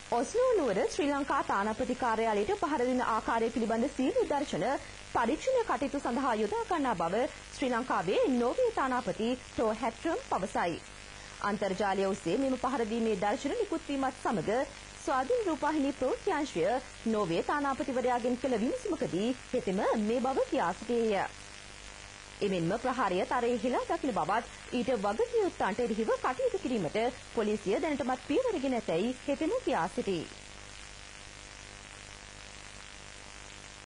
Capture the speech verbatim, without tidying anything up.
Oslo නුවර ශ්‍රී ලංකා තානාපති කාර්යාලයට පහර දෙන ආකාරය පිළිබඳ සියලු දර්ශන පරීක්ෂණ කටයුතු සඳහා යොදා ගන්නා බව ශ්‍රී ලංකාවේ නෝර්වේ තානාපති ටෝ හැට්‍රම් පවසයි. අන්තර්ජාලය ඔස්සේ මෙම පහර දීමේ දර්ශන නිකුත් වීමත් සමග ස්වාධීන රූපවාහිනී ප්‍රවෘත්තිංශය නෝර්වේ තානාපතිවරයාගෙන් කළ විමසීමකදී හෙතෙම මේ බව කියා සිටියේය. එමෙන්ම ප්‍රහාරය තරයේ හිලා දකින බවත් ඊට වගකිව යුත්තන්ට එරෙහිව කටයුතු කිරීමට පොලිසිය දැනටමත් පියවර ගෙන ඇතැයි හෙතෙම කියා සිටී.